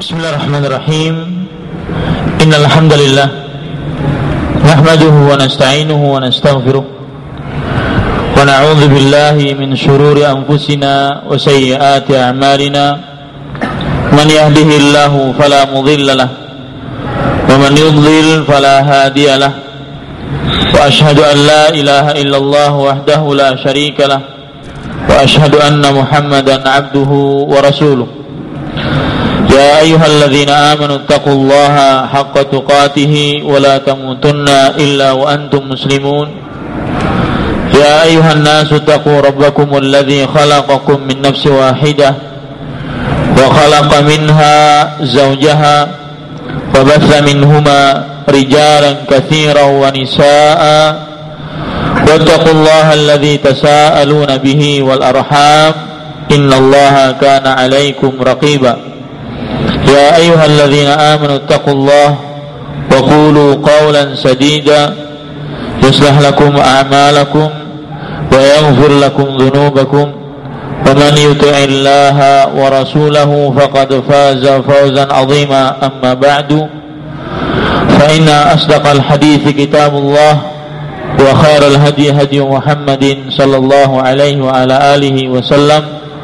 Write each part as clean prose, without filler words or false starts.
Bismillahirrahmanirrahim. Innal hamdalillah nahmaduhu wa nasta'inuhu wa nastaghfiruh wa na'udzu billahi min shururi anfusina wa sayyiati a'malina. Man yahdihillahu fala mudilla lahu wa man yudlil fala hadiya lahu. Wa ashhadu an la ilaha illallah wahdahu la syarika lahu wa ashhadu anna Muhammadan 'abduhu wa rasuluh. يا أيها الذين آمنوا اتقوا الله حق تقاته ولا تموتن إلا وأنتم مسلمون. يا أيها الناس اتقوا ربكم الذي خلقكم من نفس واحدة وخلق منها زوجها وبث منهما رجالا كثيرا ونساء واتقوا الله الذي تساءلون به والأرحام إن الله كان عليكم رقيبا. يا أيها الذين آمنوا اتقوا الله وقولوا قولا سديدا يصلح لكم أعمالكم ويغفر لكم ذنوبكم ومن يطع الله ورسوله فقد فاز فوزا عظيما. أما بعد فإن أصدق الحديث كتاب الله وخير الهدي هدي محمد صلى الله عليه وعلى آله وسلم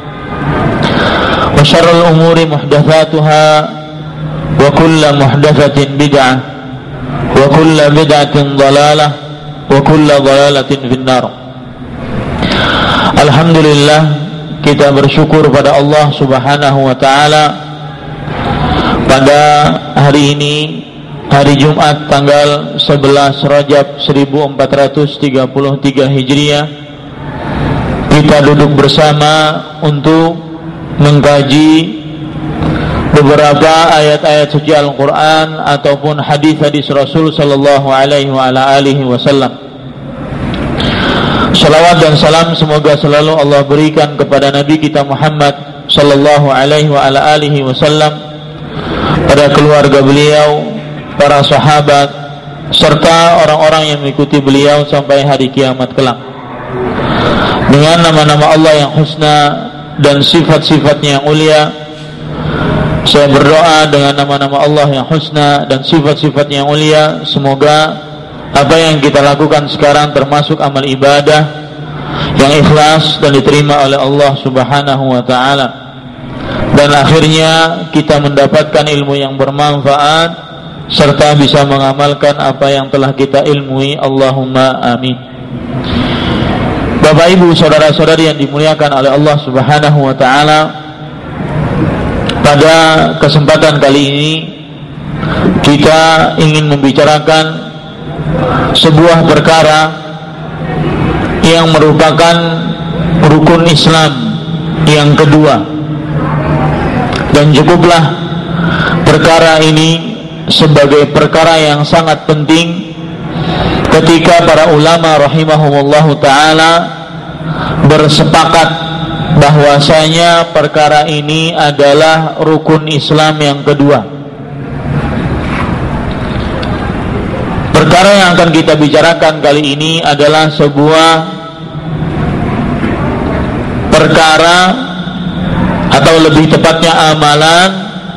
وشر الأمور محدثاتها وكل محدثة بدعة وكل بدعة ضلالة وكل ضلالة في النار. Alhamdulillah, kita bersyukur pada Allah Subhanahu wa taala pada hari ini, hari Jumat tanggal 11 Rajab 1433 Hijriah, kita duduk bersama untuk mengkaji beberapa ayat-ayat suci Al-Quran ataupun hadis-hadis Rasul sallallahu alaihi wasallam. Salawat dan salam semoga selalu Allah berikan kepada Nabi kita Muhammad sallallahu alaihi wasallam, pada keluarga beliau, para sahabat, serta orang-orang yang mengikuti beliau sampai hari kiamat kelak. Dengan nama-nama Allah yang husna dan sifat-sifatnya yang mulia, saya berdoa dengan nama-nama Allah yang husna dan sifat-sifatnya yang mulia, semoga apa yang kita lakukan sekarang termasuk amal ibadah yang ikhlas dan diterima oleh Allah Subhanahu wa ta'ala, dan akhirnya kita mendapatkan ilmu yang bermanfaat serta bisa mengamalkan apa yang telah kita ilmui. Allahumma amin. Bapak Ibu, saudara-saudari yang dimuliakan oleh Allah Subhanahu wa taala, pada kesempatan kali ini kita ingin membicarakan sebuah perkara yang merupakan rukun Islam yang kedua, dan cukuplah perkara ini sebagai perkara yang sangat penting ketika para ulama rahimahumullahu ta'ala bersepakat bahwasanya perkara ini adalah rukun Islam yang kedua. Perkara yang akan kita bicarakan kali ini adalah sebuah perkara, atau lebih tepatnya amalan,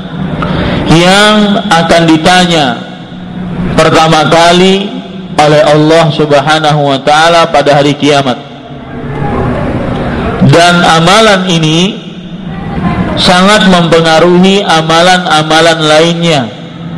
yang akan ditanya pertama kali oleh Allah Subhanahu wa ta'ala pada hari kiamat. Dan amalan ini sangat mempengaruhi amalan-amalan lainnya,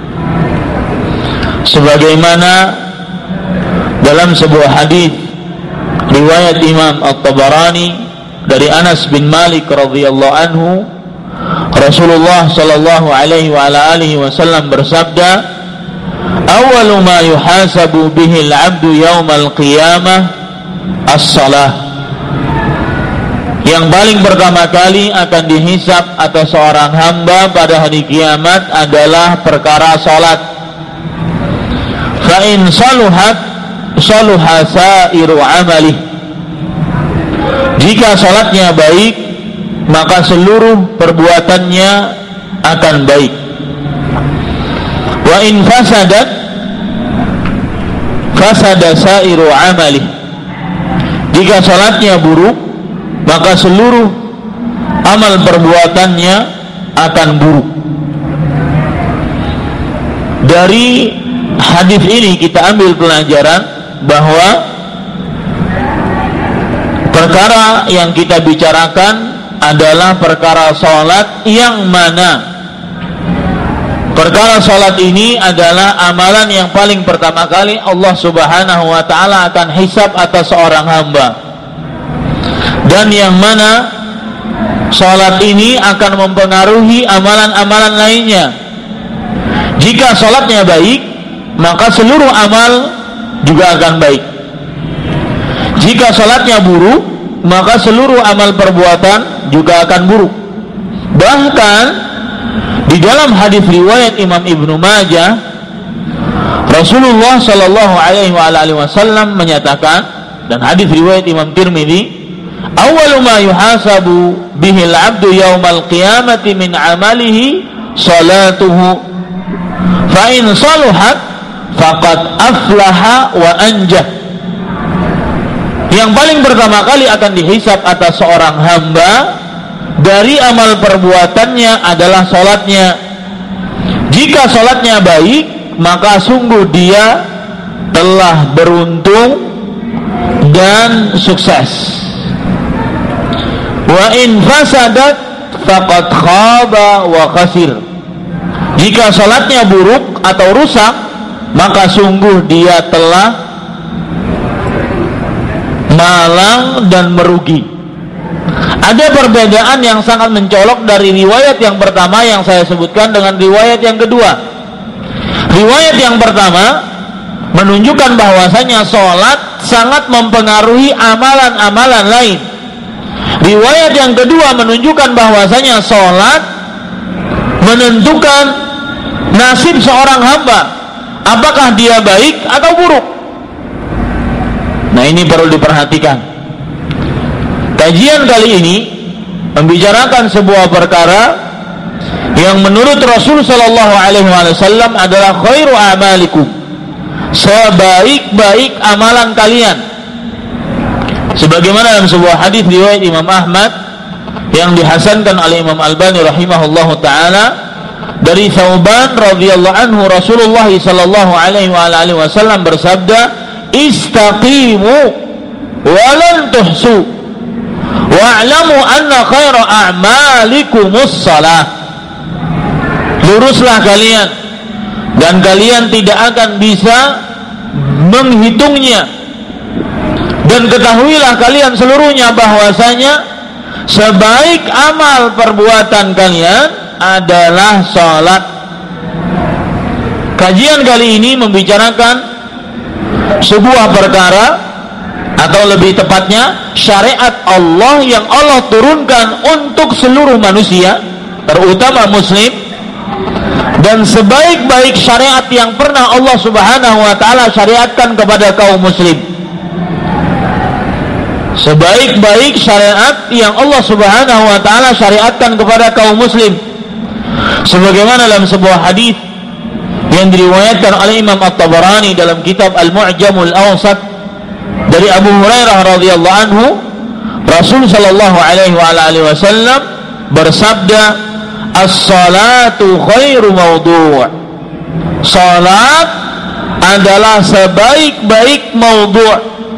sebagaimana dalam sebuah hadis riwayat Imam At-Tabarani dari Anas bin Malik radhiyallahu anhu, Rasulullah sallallahu alaihi wasallam bersabda, "Awwalu ma yuhasabu bihi al-'abdu yaumal qiyamah as-shalah." Yang paling pertama kali akan dihisab atas seorang hamba pada hari kiamat adalah perkara salat. Fa in saluhat saluha sairu amalih. Jika salatnya baik, maka seluruh perbuatannya akan baik. Wa in fasadat fasada sairu amalih. Jika salatnya buruk, maka seluruh amal perbuatannya akan buruk. Dari hadis ini kita ambil pelajaran bahwa perkara yang kita bicarakan adalah perkara sholat, yang mana perkara sholat ini adalah amalan yang paling pertama kali Allah Subhanahu wa ta'ala akan hisab atas seorang hamba, dan yang mana sholat ini akan mempengaruhi amalan-amalan lainnya. Jika sholatnya baik, maka seluruh amal juga akan baik. Jika sholatnya buruk, maka seluruh amal perbuatan juga akan buruk. Bahkan di dalam hadis riwayat Imam Ibnu Majah, Rasulullah Shallallahu Alaihi Wasallam menyatakan, dan hadis riwayat Imam Tirmidzi, awwalu ma yuhasabu bihil abdu yaumal qiyamati min amalihi salatuhu, fa in saluhat faqad aflaha wa anjah. Yang paling pertama kali akan dihisab atas seorang hamba dari amal perbuatannya adalah sholatnya. Jika sholatnya baik, maka sungguh dia telah beruntung dan sukses. Wa in fasadat faqad khaba wa khasir. Jika sholatnya buruk atau rusak, maka sungguh dia telah malang dan merugi. Ada perbedaan yang sangat mencolok dari riwayat yang pertama yang saya sebutkan dengan riwayat yang kedua. Riwayat yang pertama menunjukkan bahwasanya sholat sangat mempengaruhi amalan-amalan lain. Riwayat yang kedua menunjukkan bahwasanya sholat menentukan nasib seorang hamba, apakah dia baik atau buruk. Nah, ini perlu diperhatikan. Kajian kali ini membicarakan sebuah perkara yang menurut Rasul Sallallahu Alaihi Wasallam adalah khairu amalikum, sebaik-baik amalan kalian. Sebagaimana dalam sebuah hadis riwayat Imam Ahmad yang dihasankan oleh Imam Albani rahimahullahu taala dari Thauban radhiyallahu anhu, Rasulullah sallallahu alaihi wasallam bersabda, istaqimu walan tuhsu wa'lamu anna khaira a'malikumus salah. Luruslah kalian dan kalian tidak akan bisa menghitungnya, dan ketahuilah kalian seluruhnya bahwasanya sebaik amal perbuatan kalian adalah salat. Kajian kali ini membicarakan sebuah perkara, atau lebih tepatnya syariat Allah yang Allah turunkan untuk seluruh manusia, terutama muslim, dan sebaik-baik syariat yang pernah Allah Subhanahu wa ta'ala syariatkan kepada kaum muslim. Sebaik-baik syariat yang Allah Subhanahu wa ta'ala syariatkan kepada kaum muslim, sebagaimana dalam sebuah hadis yang diriwayatkan oleh Imam At-Tabarani dalam kitab Al-Mu'jamul Awsat dari Abu Hurairah radhiyallahu anhu, Rasul sallallahu alaihi wasallam bersabda, as-salatu khairu mawdu'. Salat adalah sebaik-baik mawdu'.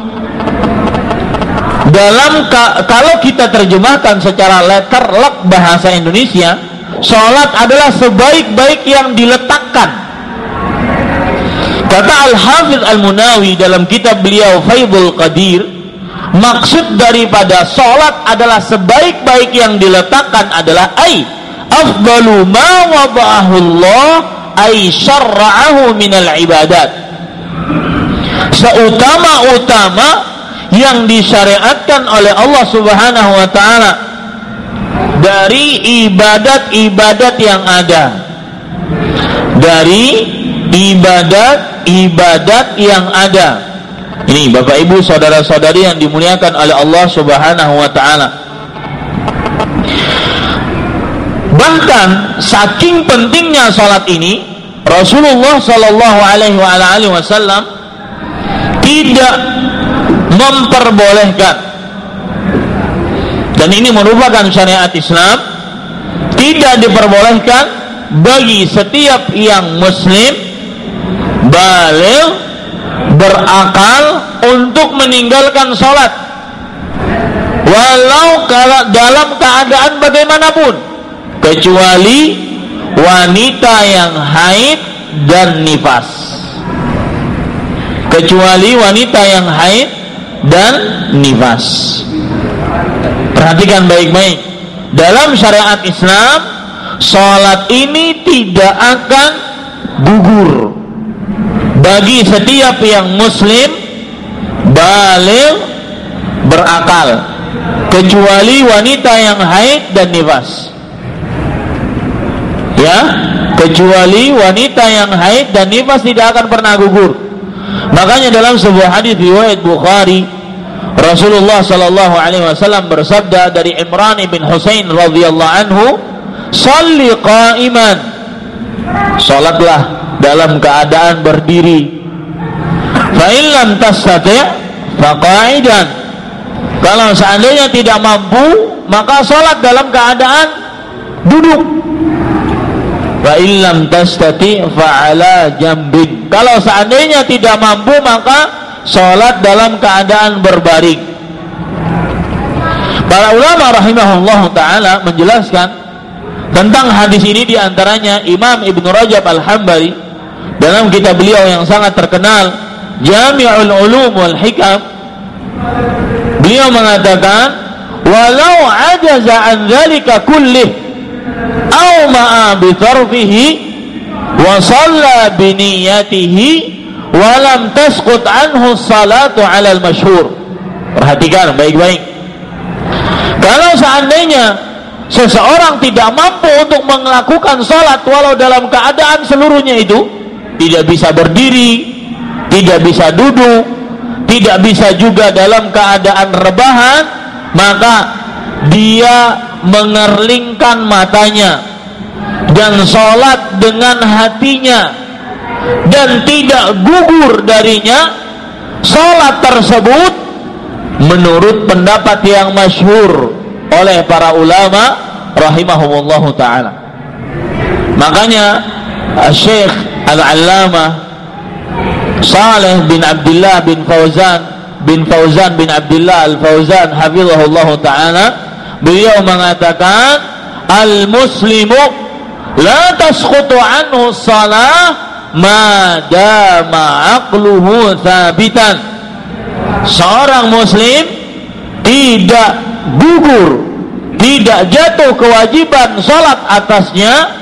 Dalam kalau kita terjemahkan secara letterlek bahasa Indonesia, salat adalah sebaik-baik yang diletakkan. Kata Al-Hafidh Al-Munawi dalam kitab beliau Faidul Qadir, maksud daripada salat adalah sebaik-baik yang diletakkan adalah afdalu ma wada'ahu Allah syarra'ahu minal ibadat. Seutama-utama yang disyariatkan oleh Allah Subhanahu wa ta'ala dari ibadat-ibadat yang ada, dari ibadat yang ada. Ini Bapak Ibu saudara-saudari yang dimuliakan oleh Allah Subhanahu wa ta'ala. Bahkan saking pentingnya salat ini, Rasulullah sallallahu alaihi wasallam tidak memperbolehkan, dan ini merupakan syariat Islam, tidak diperbolehkan bagi setiap yang muslim baligh, berakal untuk meninggalkan sholat, walau dalam keadaan bagaimanapun, kecuali wanita yang haid dan nifas. Kecuali wanita yang haid dan nifas. Perhatikan baik-baik. Dalam syariat Islam, sholat ini tidak akan gugur bagi setiap yang muslim baligh, berakal, kecuali wanita yang haid dan nifas. Ya, kecuali wanita yang haid dan nifas tidak akan pernah gugur. Makanya dalam sebuah hadis riwayat Bukhari, Rasulullah sallallahu alaihi wasallam bersabda dari Imran bin Husain radhiyallahu anhu, "Shalli qa'iman." Salatlah dalam keadaan berdiri. Fa in lam tastati' fa qa'idan. Kalau seandainya tidak mampu, maka salat dalam keadaan duduk. Fa in lam tastati' fa 'ala jambin. Kalau seandainya tidak mampu, maka salat dalam keadaan berbaring. Para ulama rahimahullah ta'ala menjelaskan tentang hadis ini, diantaranya Imam Ibn Rajab Al-Hambali dalam kitab beliau yang sangat terkenal Jami'ul Ulum wal Hikam, beliau mengatakan, walau ajaza an dzalika kullih aw ma'a bi tarfihi wa shalla bi niyyatihi wa lam tasqut anhu salatu 'ala al-masyhur. Perhatikan baik-baik. Kalau seandainya seseorang tidak mampu untuk melakukan salat walau dalam keadaan seluruhnya itu, tidak bisa berdiri, tidak bisa duduk, tidak bisa juga dalam keadaan rebahan, maka dia mengerlingkan matanya dan sholat dengan hatinya dan tidak gugur darinya, sholat tersebut menurut pendapat yang masyhur oleh para ulama rahimahumullahu ta'ala. Makanya Syekh Al-Allamah Saleh bin Abdullah bin Fauzan bin Abdullah Al-Fauzan hafizahullahu ta'ala, beliau mengatakan, al-muslimu la tasqutu anhu shalah ma dama aqluhu thabitan. Seorang muslim tidak gugur, tidak jatuh kewajiban salat atasnya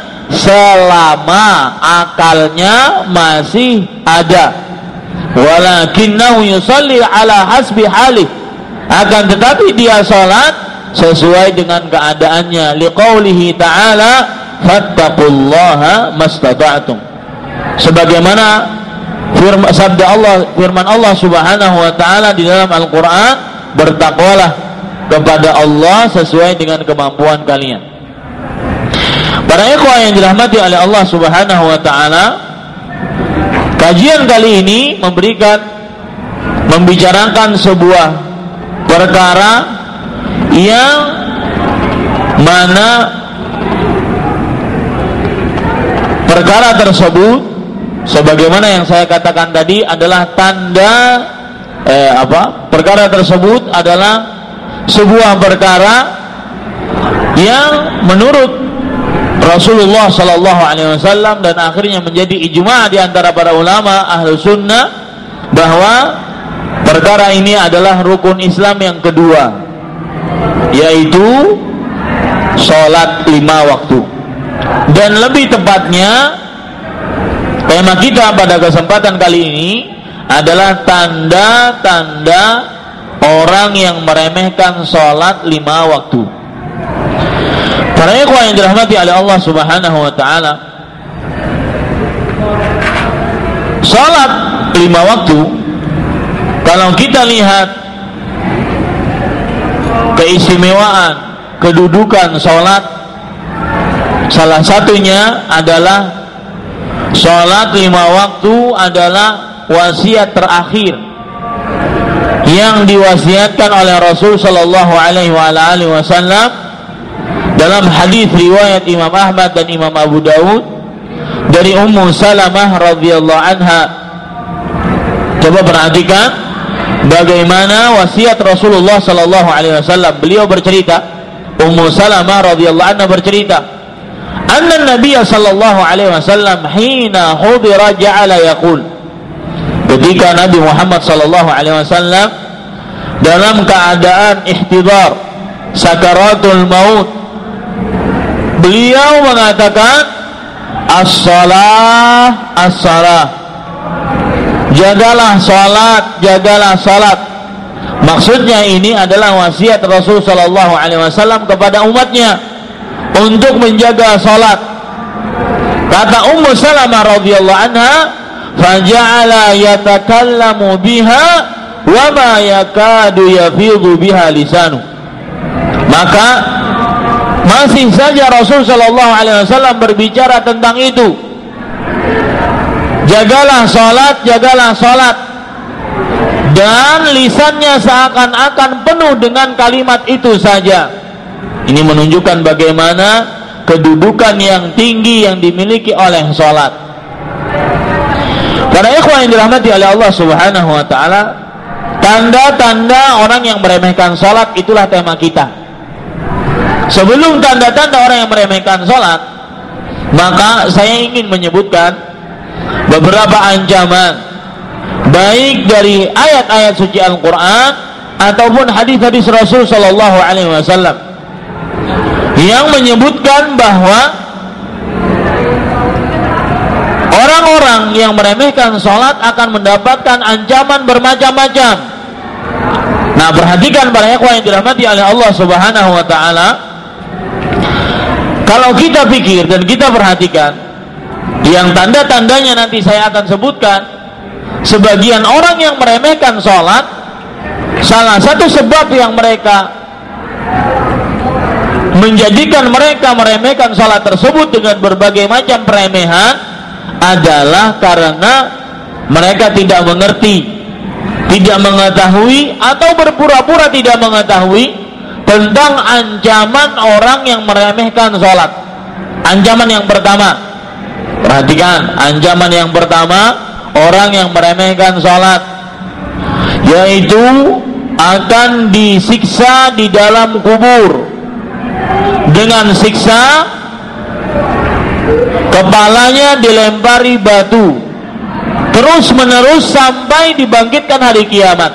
selama akalnya masih ada. Walakinnahu yusalli ala hasbi halih, akan tetapi dia salat sesuai dengan keadaannya. Liqaulihi ta'ala, fattaqullaha mastata'tum. Sebagaimana sabda Allah, firman Allah Subhanahu wa taala di dalam Al-Qur'an, bertakwalah kepada Allah sesuai dengan kemampuan kalian. Para ikhwah yang dirahmati oleh Allah Subhanahu wa taala, kajian kali ini membicarakan sebuah perkara yang mana perkara tersebut, sebagaimana yang saya katakan tadi, adalah tanda perkara tersebut adalah sebuah perkara yang menurut Rasulullah sallallahu alaihi wasallam dan akhirnya menjadi ijma' di antara para ulama ahlu sunnah, bahwa perkara ini adalah rukun Islam yang kedua, yaitu sholat 5 waktu. Dan lebih tepatnya tema kita pada kesempatan kali ini adalah tanda-tanda orang yang meremehkan sholat 5 waktu. Para ikhwah yang dirahmati oleh Allah Subhanahu wa taala, sholat 5 waktu, kalau kita lihat keistimewaan kedudukan sholat, salah satunya adalah sholat 5 waktu adalah wasiat terakhir yang diwasiatkan oleh Rasul sallallahu alaihi wasallam dalam hadis riwayat Imam Ahmad dan Imam Abu Daud dari Ummu Salamah radhiyallahu anha Coba perhatikan bagaimana wasiat Rasulullah sallallahu alaihi wasallam. Beliau bercerita, Ummu Salamah radhiyallahu anha bercerita, anna Nabi sallallahu alaihi wasallam hina hudira ja'ala yaqul. Ketika Nabi Muhammad sallallahu alaihi wasallam dalam keadaan ihtidar sakaratul maut, beliau mengatakan as-salah as-salah, jagalah salat, jagalah salat. Maksudnya ini adalah wasiat Rasul sallallahu alaihi wasallam kepada umatnya untuk menjaga salat. Kata Ummu Salamah radhiyallahu anha, faja'ala yatakallamu biha wa ma yakadu yafidhu biha lisanu. Maka masih saja Rasul sallallahu alaihi wasallam berbicara tentang itu. Jagalah salat, jagalah salat. Dan lisannya seakan-akan penuh dengan kalimat itu saja. Ini menunjukkan bagaimana kedudukan yang tinggi yang dimiliki oleh salat. Para ikhwan yang dirahmati oleh Allah Subhanahu wa taala, tanda-tanda orang yang meremehkan salat itulah tema kita. Sebelum tanda-tanda orang yang meremehkan salat, maka saya ingin menyebutkan beberapa ancaman, baik dari ayat-ayat suci Al-Quran ataupun hadis-hadis Rasul sallallahu alaihi wasallam, yang menyebutkan bahwa orang-orang yang meremehkan salat akan mendapatkan ancaman bermacam-macam. Nah, perhatikan para ikhwan yang dirahmati oleh Allah Subhanahu wa taala. Kalau kita pikir dan kita perhatikan, yang tanda-tandanya nanti saya akan sebutkan, sebagian orang yang meremehkan sholat, salah satu sebab yang mereka menjadikan mereka meremehkan sholat tersebut dengan berbagai macam peremehan adalah karena mereka tidak mengerti, tidak mengetahui, atau berpura-pura tidak mengetahui tentang ancaman orang yang meremehkan sholat. Ancaman yang pertama, perhatikan, ancaman yang pertama orang yang meremehkan sholat, yaitu akan disiksa di dalam kubur dengan siksa kepalanya dilempari batu terus menerus sampai dibangkitkan hari kiamat.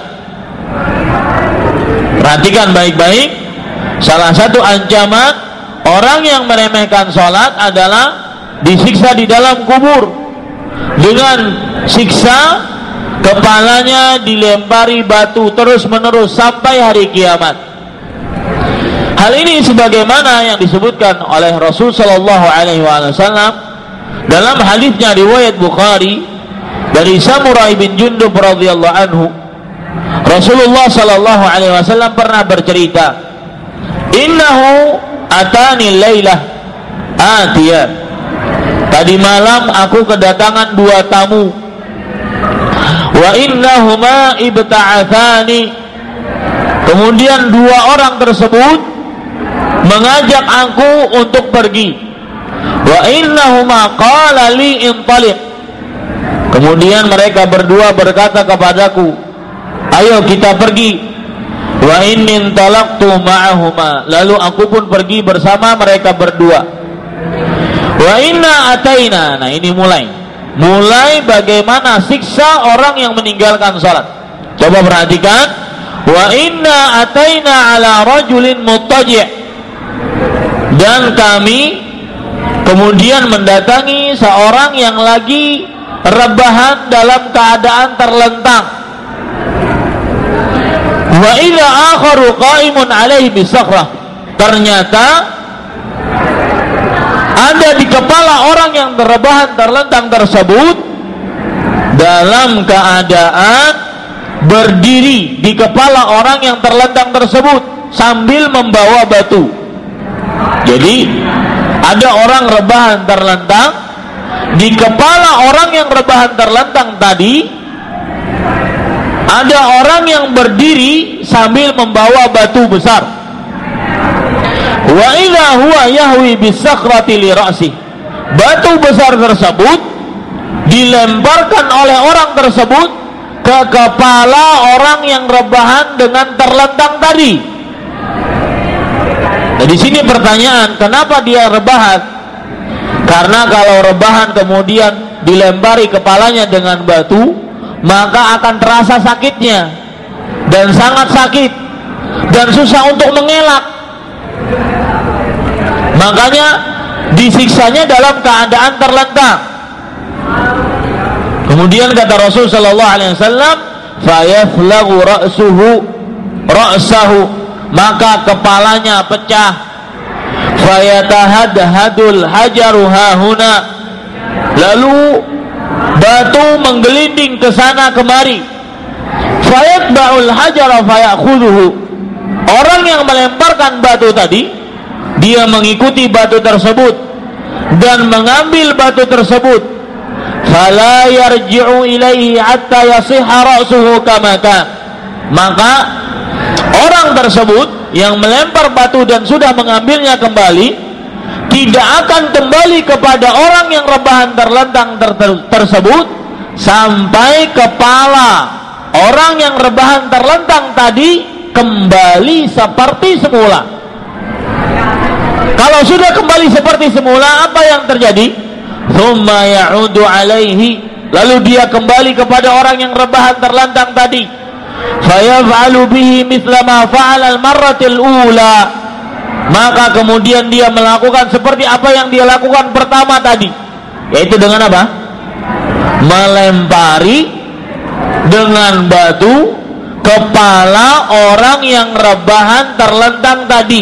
Perhatikan baik-baik. Salah satu ancaman orang yang meremehkan sholat adalah disiksa di dalam kubur dengan siksa kepalanya dilempari batu terus menerus sampai hari kiamat. Hal ini sebagaimana yang disebutkan oleh Rasul sallallahu alaihi wasallam dalam hadisnya riwayat Bukhari dari Samurai bin Jundub radhiyallahu anhu. Rasulullah sallallahu alaihi wasallam pernah bercerita, innahu atani lailah atiyah, tadi malam aku kedatangan dua tamu, wa innahuma ibta'athani, kemudian dua orang tersebut mengajak aku untuk pergi, wa innahuma qala li intaliq, kemudian mereka berdua berkata kepadaku, ayo kita pergi. Wa inni intalaqtu ma'ahuma, lalu aku pun pergi bersama mereka berdua. Wa inna ataina, nah ini mulai bagaimana siksa orang yang meninggalkan salat. Coba perhatikan, wa inna ataina ala rajulin muttaji', dan kami kemudian mendatangi seorang yang lagi rebahan dalam keadaan terlentang. Wa idza akharu qa'imun 'alaihi bisakhrah, ternyata ada di kepala orang yang rebahan terlentang tersebut dalam keadaan berdiri di kepala orang yang terlentang tersebut sambil membawa batu. Jadi ada orang rebahan terlentang, di kepala orang yang rebahan terlentang tadi ada orang yang berdiri sambil membawa batu besar. Wa idza huwa yahwi bisakhrati li ra'si, batu besar tersebut dilemparkan oleh orang tersebut ke kepala orang yang rebahan dengan terlentang tadi. Nah, di sini pertanyaan, kenapa dia rebahan? Karena kalau rebahan kemudian dilempari kepalanya dengan batu, maka akan terasa sakitnya, dan sangat sakit, dan susah untuk mengelak. Makanya disiksanya dalam keadaan terlentang. Kemudian kata Rasul sallallahu alaihi wasallam, fayaflaghu ra'sahu, maka kepalanya pecah. Fayatahadhadul hajaru hahuna, lalu batu menggelinding ke sana kemari. Fayatba'ul hajara fayakhudhuhu, orang yang melemparkan batu tadi, dia mengikuti batu tersebut dan mengambil batu tersebut. Fala yarji'u ilaihi hatta yasihha ra'suhu kama kan, maka orang tersebut yang melempar batu dan sudah mengambilnya kembali tidak akan kembali kepada orang yang rebahan terlentang tersebut sampai kepala orang yang rebahan terlentang tadi kembali seperti semula. Kalau sudah kembali seperti semula, apa yang terjadi? Thumma ya'udu alaihi, lalu dia kembali kepada orang yang rebahan terlentang tadi. Fayaf'alu bihi mithla ma fa'ala al-marratil ula, maka kemudian dia melakukan seperti apa yang dia lakukan pertama tadi, yaitu dengan apa? Melempari dengan batu kepala orang yang rebahan terlentang tadi.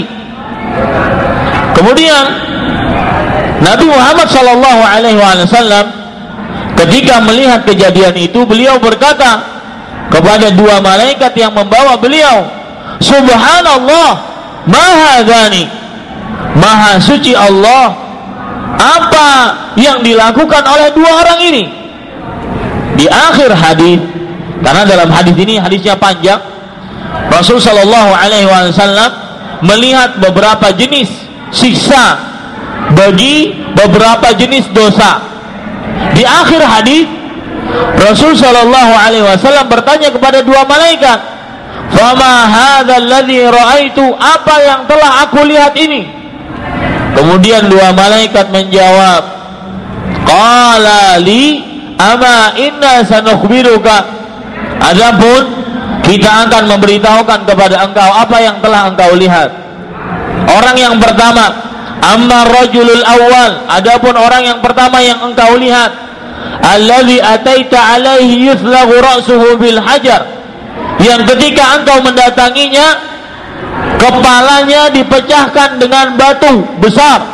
Kemudian Nabi Muhammad SAW ketika melihat kejadian itu, beliau berkata kepada dua malaikat yang membawa beliau, Subhanallah, Maha Ghani, Maha Suci Allah, apa yang dilakukan oleh dua orang ini? Di akhir hadis, karena dalam hadis ini hadisnya panjang, Rasul SAW melihat beberapa jenis siksa bagi beberapa jenis dosa. Di akhir hadis, Rasul sallallahu alaihi wasallam bertanya kepada dua malaikat, "Fama hadzal ladzi ra'aitu?" Apa yang telah aku lihat ini? Kemudian dua malaikat menjawab, "Qala li ama inna sanukhbiruka." Adapun kita akan memberitahukan kepada engkau apa yang telah engkau lihat. Orang yang pertama, amma rajulul awal, adapun orang yang pertama yang engkau lihat, allazi ataita alaihi yuthlaghu ra'suhu bil hajar, yang ketika engkau mendatanginya kepalanya dipecahkan dengan batu besar.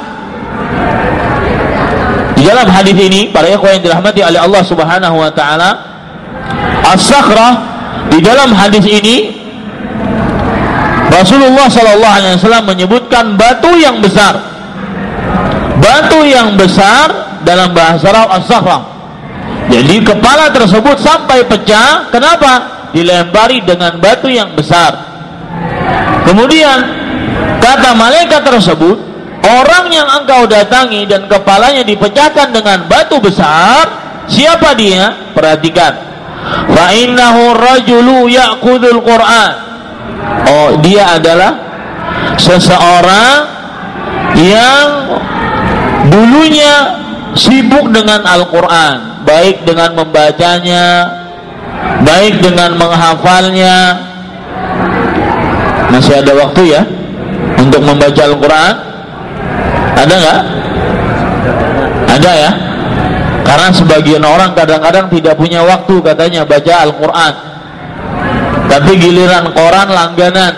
Di dalam hadis ini, para ikhwan yang dirahmati oleh Allah Subhanahu wa taala, as-sakhrah, di dalam hadis ini Rasulullah sallallahu alaihi wasallam menyebutkan batu yang besar. Batu yang besar dalam bahasa Arab as-sakhrah. Jadi kepala tersebut sampai pecah. Kenapa? Dilempari dengan batu yang besar. Kemudian kata malaikat tersebut, orang yang engkau datangi dan kepalanya dipecahkan dengan batu besar, siapa dia? Perhatikan. Fa innahu rajulu ya'khudul Qur'an. Oh, dia adalah seseorang yang dulunya sibuk dengan Al-Quran, baik dengan membacanya, baik dengan menghafalnya. Masih ada waktu ya untuk membaca Al-Quran? Ada nggak? Ada ya? Karena sebagian orang kadang-kadang tidak punya waktu katanya baca Al-Quran, tapi giliran koran langganan.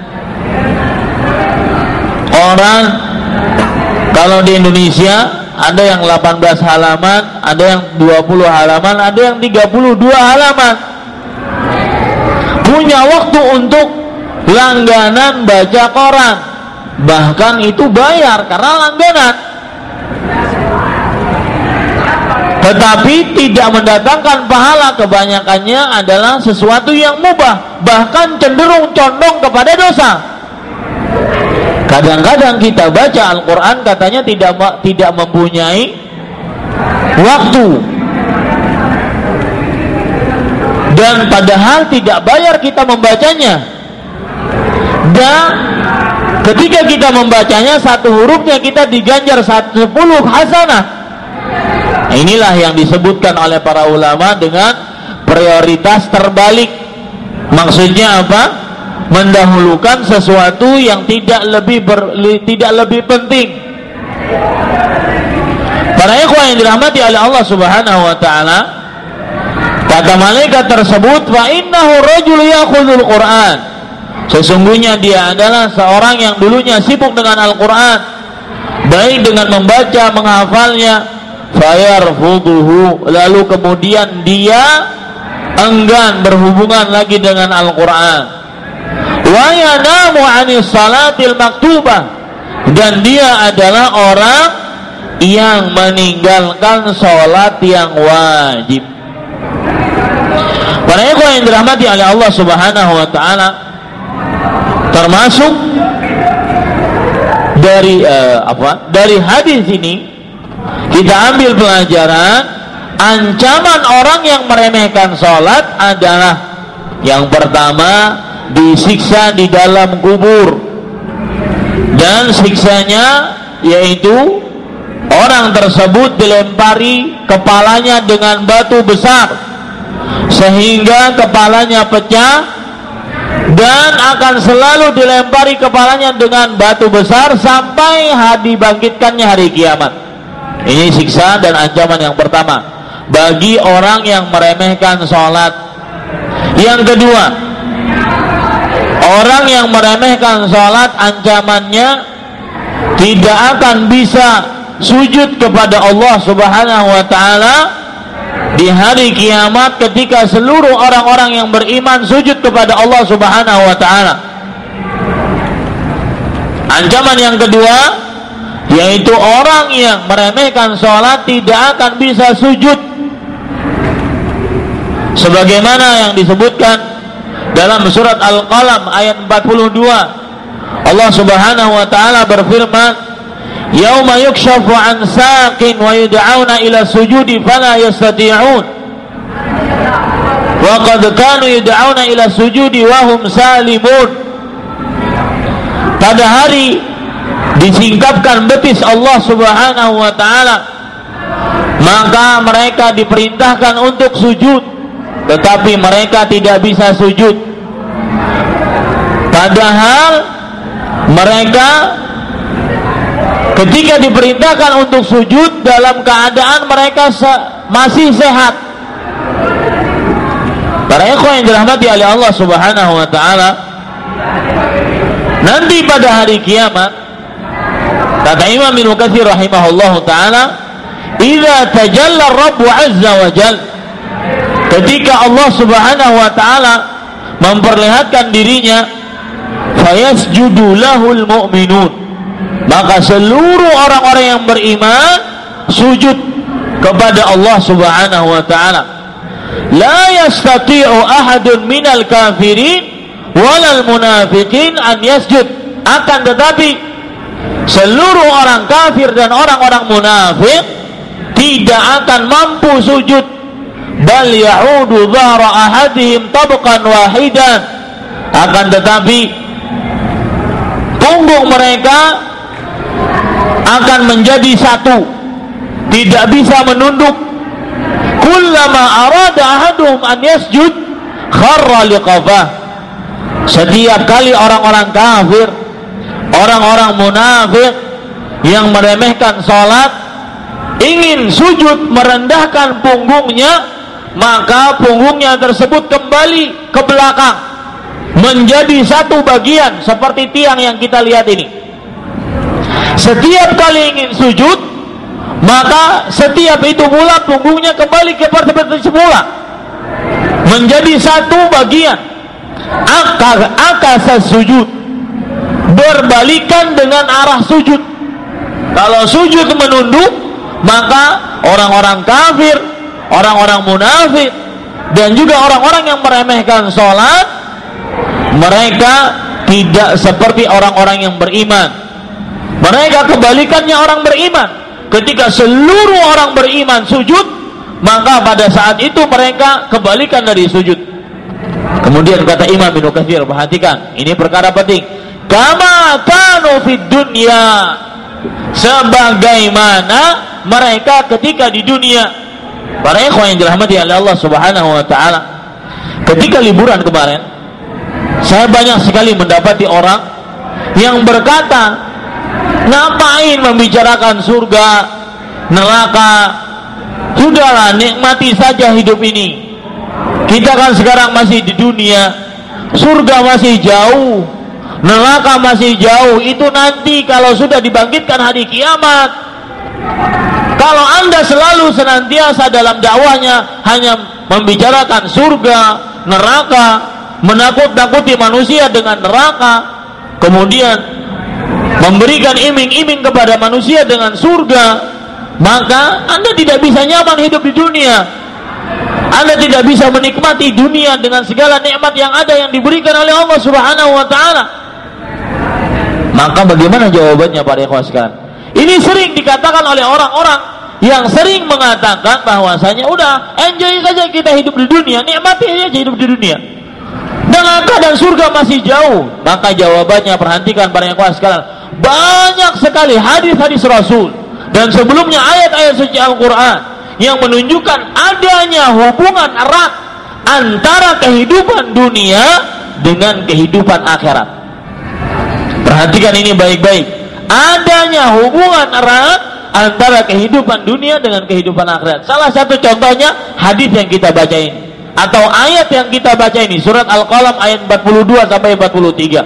Koran kalau di Indonesia ada yang 18 halaman, ada yang 20 halaman, ada yang 32 halaman. Punya waktu untuk langganan baca koran, bahkan itu bayar karena langganan, tetapi tidak mendatangkan pahala. Kebanyakannya adalah sesuatu yang mubah, bahkan cenderung condong kepada dosa. Kadang-kadang kita baca Al-Quran katanya tidak mempunyai waktu. dan padahal tidak bayar kita membacanya, dan ketika kita membacanya satu hurufnya kita diganjar 10 hasanah. Inilah yang disebutkan oleh para ulama dengan prioritas terbalik. Maksudnya apa? Mendahulukan sesuatu yang tidak lebih penting. Para ikhwan yang dirahmati oleh Allah Subhanahu wa taala, kata malaikat tersebut, fa innahu rajul ya'khudul Qur'an. Sesungguhnya dia adalah seorang yang dulunya sibuk dengan Al-Qur'an, baik dengan membaca, menghafalnya, fayarfuduhu, lalu kemudian dia enggan berhubungan lagi dengan Al-Qur'an. Wa yanamu 'anis salatil maktubah, dan dia adalah orang yang meninggalkan salat yang wajib. Para ikhwan yang dirahmati oleh Allah Subhanahu wa taala, termasuk dari hadis ini kita ambil pelajaran, ancaman orang yang meremehkan salat adalah yang pertama, disiksa di dalam kubur, dan siksanya yaitu orang tersebut dilempari kepalanya dengan batu besar sehingga kepalanya pecah, dan akan selalu dilempari kepalanya dengan batu besar sampai dibangkitkannya hari kiamat. Ini siksa dan ancaman yang pertama bagi orang yang meremehkan sholat. Yang kedua, orang yang meremehkan sholat, ancamannya tidak akan bisa sujud kepada Allah Subhanahu wa ta'ala di hari kiamat ketika seluruh orang-orang yang beriman sujud kepada Allah Subhanahu wa ta'ala. Ancaman yang kedua, yaitu orang yang meremehkan sholat tidak akan bisa sujud, sebagaimana yang disebutkan dalam surat Al-Qalam ayat 42. Allah Subhanahu wa ta'ala berfirman, yauma yukshafu an saqin wa yud'auna ila sujudi fala yastati'un wa qad kanu yud'auna ila sujudi wa hum salimun. Pada hari disingkapkan betis Allah Subhanahu wa ta'ala, maka mereka diperintahkan untuk sujud, tetapi mereka tidak bisa sujud, padahal mereka ketika diperintahkan untuk sujud dalam keadaan mereka masih sehat. Para ikhwan yang dirahmati oleh Allah Subhanahu wa ta'ala, nanti pada hari kiamat, kata Imam Ibnu Katsir rahimahullahu ta'ala, idza tajalla Rabbu azza wa jalla, ketika Allah Subhanahu wa ta'ala memperlihatkan dirinya, fayasjudu lahul mu'minun, maka seluruh orang-orang yang beriman sujud kepada Allah Subhanahu wa ta'ala. La yastati'u ahadun minal kafirin walal munafiqin an yasjud, akan tetapi seluruh orang kafir dan orang-orang munafik tidak akan mampu sujud. Bal ya'udu dhahra ahadihim tabqan wahidan, akan tetapi punggung mereka akan menjadi satu, tidak bisa menunduk. Kullama arada ahaduhum an yasjud kharra liqafah, setiap kali orang-orang kafir, orang-orang munafik yang meremehkan salat ingin sujud merendahkan punggungnya, maka punggungnya tersebut kembali ke belakang menjadi satu bagian seperti tiang yang kita lihat ini. Setiap kali ingin sujud, maka setiap itu pula punggungnya kembali seperti semula menjadi satu bagian. Akasa sujud, berbalikan dengan arah sujud. Kalau sujud menunduk, maka orang-orang kafir, orang-orang munafik, dan juga orang-orang yang meremehkan sholat, mereka tidak seperti orang-orang yang beriman. Mereka kebalikannya orang beriman. Ketika seluruh orang beriman sujud, maka pada saat itu mereka kebalikan dari sujud. Kemudian kata Imam Ibnu Katsir, perhatikan, ini perkara penting. Kama kanu fid dunya, sebagaimana mereka ketika di dunia. Para ikhwan yang dirahmati oleh Allah Subhanahu wa taala, ketika liburan kemarin, saya banyak sekali mendapati orang yang berkata, ngapain membicarakan surga, neraka? Sudahlah, nikmati saja hidup ini. Kita kan sekarang masih di dunia, surga masih jauh, neraka masih jauh. Itu nanti kalau sudah dibangkitkan hari kiamat. Kalau Anda selalu senantiasa dalam dakwahnya hanya membicarakan surga, neraka, menakut-nakuti manusia dengan neraka, kemudian memberikan iming-iming kepada manusia dengan surga, maka Anda tidak bisa nyaman hidup di dunia. Anda tidak bisa menikmati dunia dengan segala nikmat yang ada yang diberikan oleh Allah Subhanahu wa taala. Maka bagaimana jawabannya para ikhwan sekalian? Ini sering dikatakan oleh orang-orang yang sering mengatakan bahwasanya udah enjoy saja kita hidup di dunia, nikmati aja hidup di dunia. Neraka dan surga masih jauh. Maka jawabannya, perhatikan para ikhwan sekalian, banyak sekali hadis-hadis Rasul dan sebelumnya ayat-ayat suci Al-Quran yang menunjukkan adanya hubungan erat antara kehidupan dunia dengan kehidupan akhirat. Perhatikan ini baik-baik. Adanya hubungan erat antara kehidupan dunia dengan kehidupan akhirat. Salah satu contohnya hadis yang kita baca ini, atau ayat yang kita baca ini, surat Al-Qalam ayat 42 sampai 43.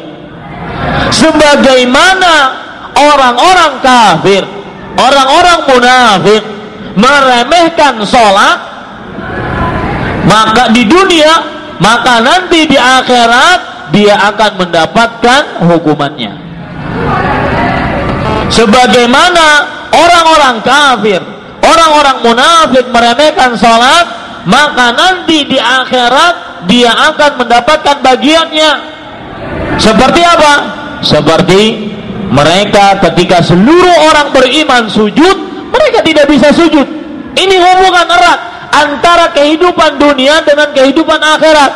Sebagaimana orang-orang kafir, orang-orang munafik meremehkan sholat, maka di dunia, maka nanti di akhirat dia akan mendapatkan hukumannya. Sebagaimana orang-orang kafir, orang-orang munafik meremehkan sholat, maka nanti di akhirat dia akan mendapatkan bagiannya. Seperti apa? Seperti mereka ketika seluruh orang beriman sujud, mereka tidak bisa sujud. Ini hubungan erat antara kehidupan dunia dengan kehidupan akhirat.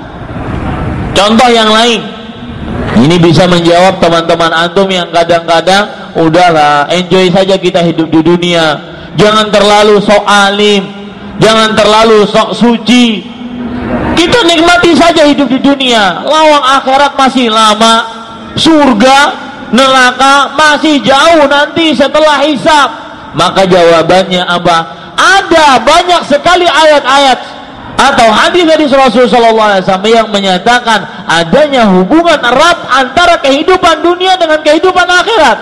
Contoh yang lain, ini bisa menjawab teman-teman antum yang kadang-kadang udahlah, enjoy saja kita hidup di dunia, jangan terlalu sok alim, jangan terlalu sok suci, kita nikmati saja hidup di dunia, lawang akhirat masih lama, surga, neraka masih jauh nanti setelah hisab. Maka jawabannya apa? Ada banyak sekali ayat-ayat atau hadis-hadis Rasulullah SAW yang menyatakan adanya hubungan erat antara kehidupan dunia dengan kehidupan akhirat.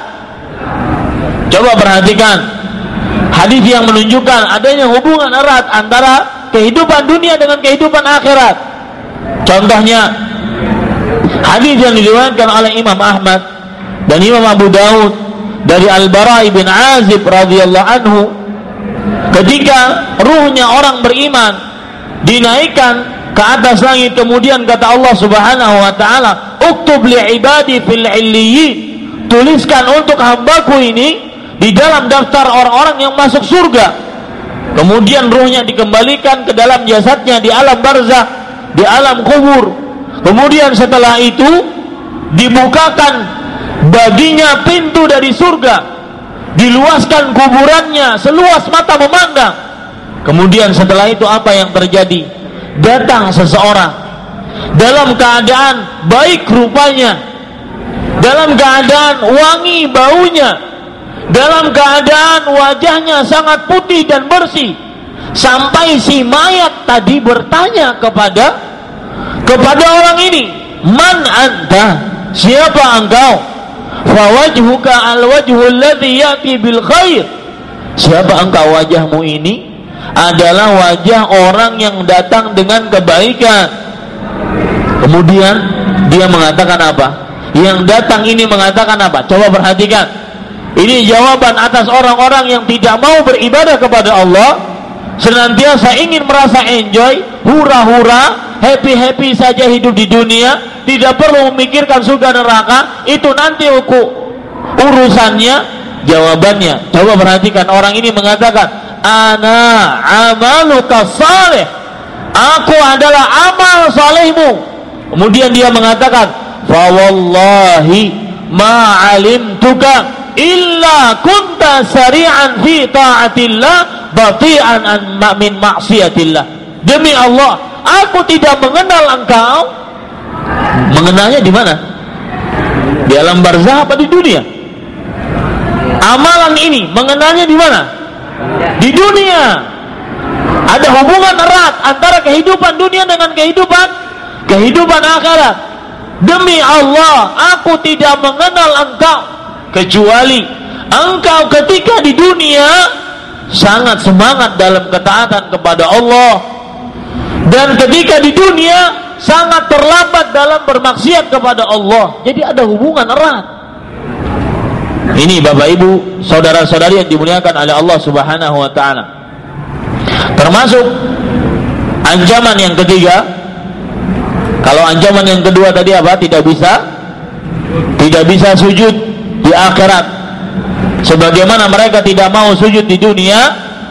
Coba perhatikan hadis yang menunjukkan adanya hubungan erat antara kehidupan dunia dengan kehidupan akhirat. Contohnya hadis yang diriwayatkan oleh Imam Ahmad dan Imam Abu Daud dari Al-Bara bin Azib radhiyallahu anhu, ketika ruhnya orang beriman dinaikkan ke atas langit, kemudian kata Allah Subhanahu wa taala, "Uktub li ibadi fil illiyin," tuliskan untuk hambaku ini di dalam daftar orang-orang yang masuk surga. Kemudian ruhnya dikembalikan ke dalam jasadnya di alam barzakh, di alam kubur. Kemudian setelah itu dibukakan baginya pintu dari surga, diluaskan kuburannya seluas mata memandang. Kemudian setelah itu apa yang terjadi? Datang seseorang dalam keadaan baik rupanya, dalam keadaan wangi baunya, dalam keadaan wajahnya sangat putih dan bersih, sampai si mayat tadi bertanya kepada orang ini, "Man anta?" Siapa engkau? "Fawajhuka al-wajhul ladzi ya'ti bil khair." Siapa engkau? Wajahmu ini adalah wajah orang yang datang dengan kebaikan. Kemudian dia mengatakan apa? Yang datang ini mengatakan apa? Coba perhatikan. Ini jawaban atas orang-orang yang tidak mau beribadah kepada Allah, senantiasa ingin merasa enjoy, hura-hura, happy-happy saja hidup di dunia, tidak perlu memikirkan surga neraka, itu nanti urusannya. Jawabannya, coba perhatikan, orang ini mengatakan, ana amaluka salih, aku adalah amal salehmu. Kemudian dia mengatakan, fa wallahi ma alimtuka illa kunta sari'an fi ta'atillah bati'an min maksiatillah. Demi Allah, aku tidak mengenal engkau. Mengenalnya di mana? Di alam barzah apa di dunia? Amalan ini mengenalnya di mana? Di dunia. Ada hubungan erat antara kehidupan dunia dengan kehidupan akhirat. Demi Allah, aku tidak mengenal engkau kecuali engkau ketika di dunia sangat semangat dalam ketaatan kepada Allah, dan ketika di dunia sangat terlambat dalam bermaksiat kepada Allah. Jadi ada hubungan erat. Ini Bapak Ibu, saudara-saudari yang dimuliakan oleh Allah Subhanahu wa taala. Termasuk ancaman yang ketiga. Kalau ancaman yang kedua tadi apa? Tidak bisa sujud di akhirat. Sebagaimana mereka tidak mau sujud di dunia,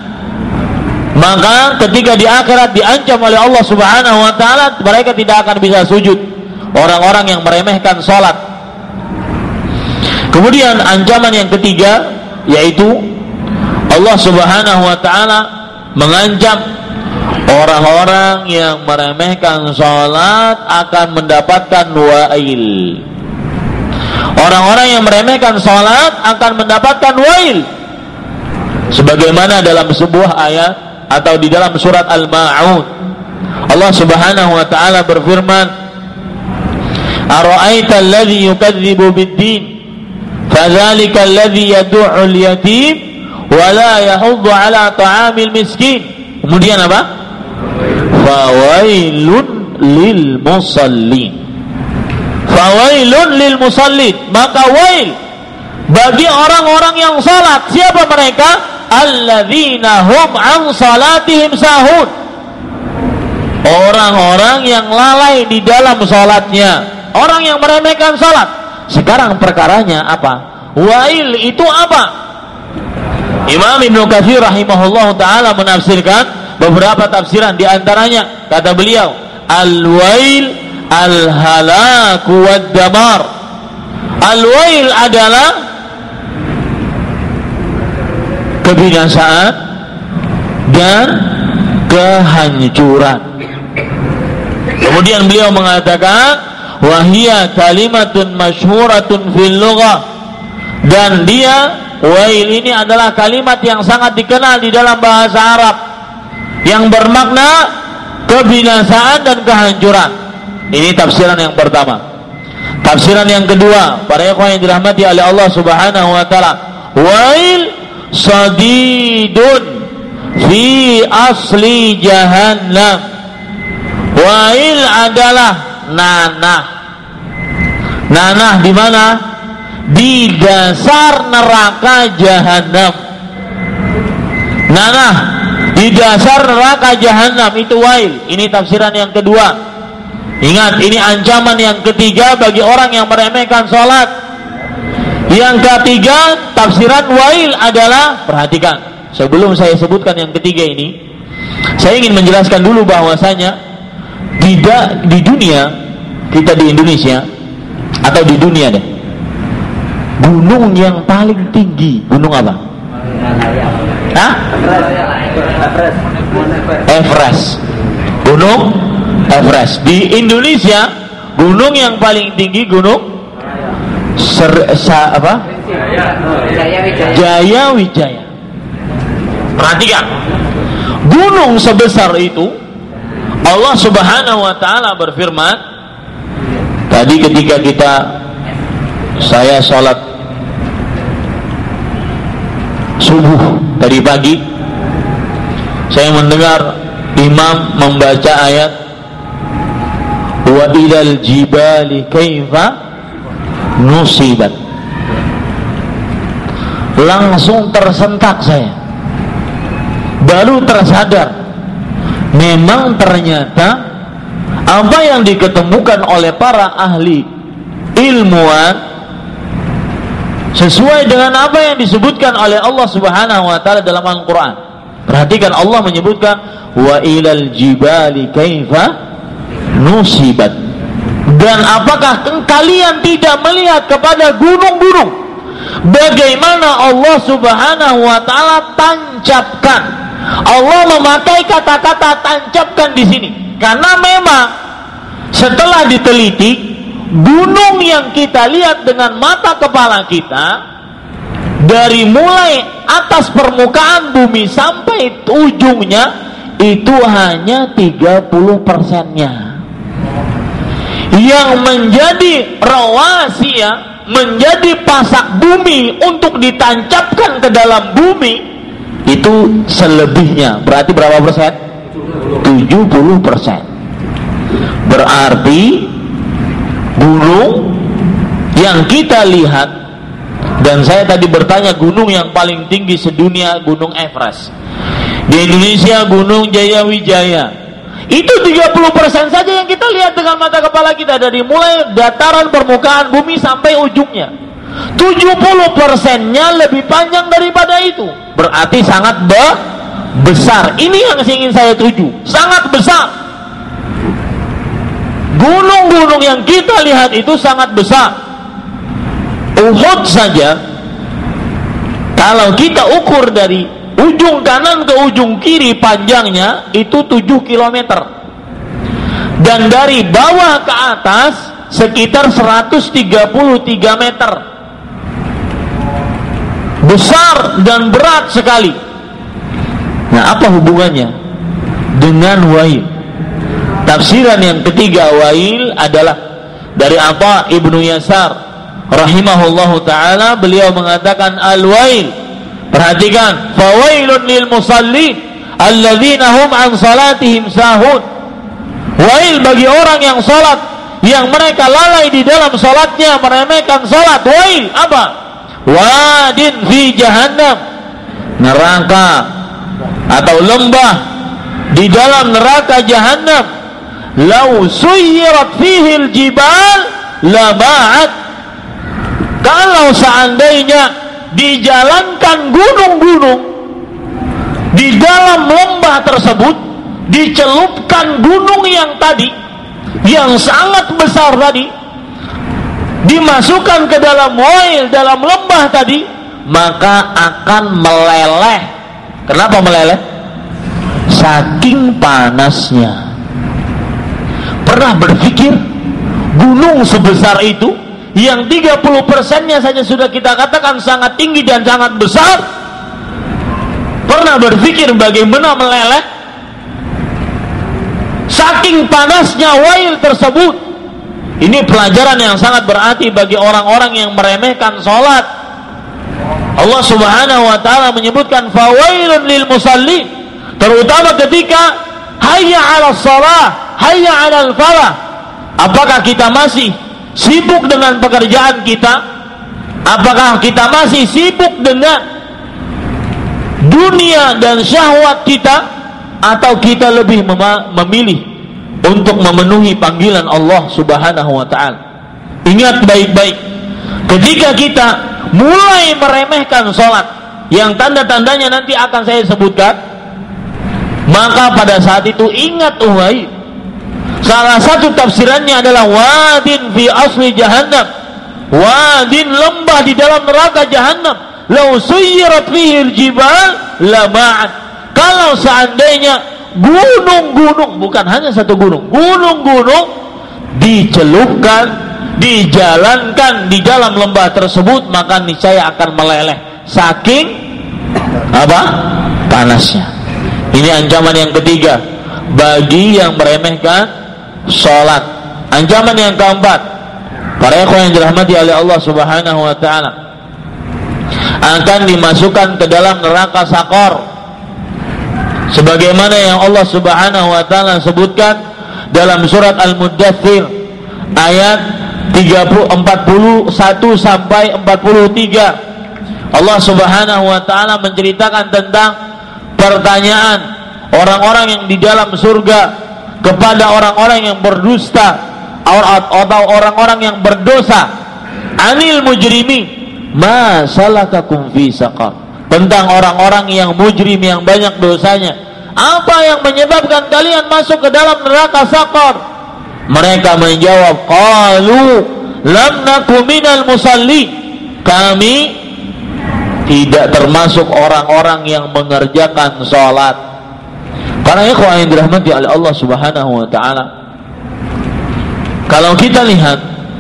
maka ketika di akhirat diancam oleh Allah Subhanahu wa taala, mereka tidak akan bisa sujud. Orang-orang yang meremehkan salat. Kemudian ancaman yang ketiga, yaitu Allah Subhanahu wa taala mengancam orang-orang yang meremehkan salat akan mendapatkan wail. Orang-orang yang meremehkan salat akan mendapatkan wail. Sebagaimana dalam sebuah ayat atau di dalam surat Al-Ma'un, Allah Subhanahu wa taala berfirman, "Ara'aita alladhi yukadzibu bid-din, fadzalika alladhi yad'u al-yatim wa la yahuddu 'ala ta'amil miskin." Kemudian apa? Fawailun lil musallin. Fawailun lil musallin, maka wail bagi orang-orang yang salat. Siapa mereka? Alladzina hum an salatihim sahun. Orang-orang yang lalai di dalam salatnya, orang yang meremehkan salat. Sekarang perkaranya apa? Wail itu apa? Imam Ibnu Katsir rahimahullah taala menafsirkan beberapa tafsiran, di antaranya kata beliau, al-wail al-halaku wad-damar. Al-wail adalah kebinasaan dan kehancuran. Kemudian beliau mengatakan, wahia kalimatun masyhuratun fil lughah, dan dia, wail ini adalah kalimat yang sangat dikenal di dalam bahasa Arab, yang bermakna kebinasaan dan kehancuran. Ini tafsiran yang pertama. Tafsiran yang kedua, para ikhwan yang dirahmati oleh Allah Subhanahu wa taala, wail sadidun fi asli jahannam. Wail adalah nanah. Nanah di mana? Di dasar neraka jahanam. Nanah di dasar neraka jahanam, itu wail. Ini tafsiran yang kedua. Ingat, ini ancaman yang ketiga bagi orang yang meremehkan sholat. Yang ketiga, tafsiran wail adalah, perhatikan, sebelum saya sebutkan yang ketiga ini, saya ingin menjelaskan dulu bahwasanya tidak di dunia kita, di Indonesia atau di dunia deh, gunung yang paling tinggi, gunung apa? Hah? Everest. Gunung Everest. Di Indonesia, gunung yang paling tinggi gunung Jaya Wijaya. Perhatikan, gunung sebesar itu, Allah Subhanahu wa taala berfirman tadi ketika saya sholat subuh tadi pagi, saya mendengar imam membaca ayat wa ilal jibali kaifa nusibat. Langsung tersentak saya, baru tersadar memang ternyata apa yang diketemukan oleh para ahli ilmuwan sesuai dengan apa yang disebutkan oleh Allah Subhanahu wa taala dalam Al-Qur'an. Perhatikan Allah menyebutkan wa ilal jibali kaifa nusibat. Dan apakah kalian tidak melihat kepada gunung-gunung bagaimana Allah Subhanahu wa taala tancapkan? Allah memakai kata-kata tancapkan di sini karena memang setelah diteliti, gunung yang kita lihat dengan mata kepala kita dari mulai atas permukaan bumi sampai ujungnya itu hanya 30%-nya. Yang menjadi rawasiya, menjadi pasak bumi untuk ditancapkan ke dalam bumi itu selebihnya. Berarti berapa persen? 70%. Berarti gunung yang kita lihat, dan saya tadi bertanya gunung yang paling tinggi sedunia Gunung Everest. Di Indonesia Gunung Jayawijaya. Itu 30% saja yang kita lihat dengan mata kepala kita dari mulai dataran permukaan bumi sampai ujungnya. 70%-nya lebih panjang daripada itu. Berarti sangat besar. Ini yang ingin saya tuju. Sangat besar. Gunung-gunung yang kita lihat itu sangat besar. Uhud saja, kalau kita ukur dari ujung kanan ke ujung kiri panjangnya itu 7 km. Dan dari bawah ke atas sekitar 133 meter. Besar dan berat sekali. Nah, apa hubungannya dengan wail? Tafsiran yang ketiga wail adalah dari Atha ibnu Yasar rahimahullahu ta'ala. Beliau mengatakan al-wail, perhatikan, fawailun lil musallin alladzina hum an salatihim sahun. Wail bagi orang yang salat yang mereka lalai di dalam salatnya, meremehkan salat. Wail apa? Wadin fi jahannam, neraka atau lembah di dalam neraka jahannam. Lau suyirat fihi al-jibal lama'at. Kalau seandainya dijalankan gunung-gunung di dalam lembah tersebut, dicelupkan gunung yang tadi yang sangat besar tadi, dimasukkan ke dalam wail, dalam lembah tadi, maka akan meleleh. Kenapa meleleh? Saking panasnya. Pernah berpikir gunung sebesar itu yang 30%-nya saja sudah kita katakan sangat tinggi dan sangat besar, pernah berpikir bagaimana meleleh? Saking panasnya wail tersebut. Ini pelajaran yang sangat berarti bagi orang-orang yang meremehkan sholat. Allah Subhanahu wa ta'ala menyebutkan fawailun lil musallin, terutama ketika hayya 'alas shalah, hayya 'alal falah. Apakah kita masih sibuk dengan pekerjaan kita? Apakah kita masih sibuk dengan dunia dan syahwat kita? Atau kita lebih memilih untuk memenuhi panggilan Allah Subhanahu wa ta'ala? Ingat baik-baik, ketika kita mulai meremehkan sholat yang tanda-tandanya nanti akan saya sebutkan, maka pada saat itu ingat uhai, salah satu tafsirannya adalah wadin fi asli jahannam, wadin lembah di dalam neraka jahannam. Lau suyirat fihi al-jibal lama'at. Kalau seandainya gunung-gunung, bukan hanya satu gunung, gunung-gunung dicelupkan, dijalankan di dalam lembah tersebut, maka niscaya akan meleleh saking apa? Panasnya. Ini ancaman yang ketiga bagi yang meremehkan sholat. Ancaman yang keempat, para ikhwan yang dirahmati oleh Allah Subhanahu wa ta'ala, akan dimasukkan ke dalam neraka Saqar, sebagaimana yang Allah Subhanahu wa ta'ala sebutkan dalam surat Al-Muddathir ayat 41 sampai 43. Allah Subhanahu wa ta'ala menceritakan tentang pertanyaan orang-orang yang di dalam surga kepada orang-orang yang berdusta atau orang-orang yang berdosa. Anil mujrimin, ma salakakum fi saqar. tentang orang-orang yang mujrim, yang banyak dosanya. Apa yang menyebabkan kalian masuk ke dalam neraka Saqar? Mereka menjawab, qalu lam naku minal musalli. Kami tidak termasuk orang-orang yang mengerjakan salat. Para ikhwan yang dirahmati oleh Allah Subhanahu wa taala, kalau kita lihat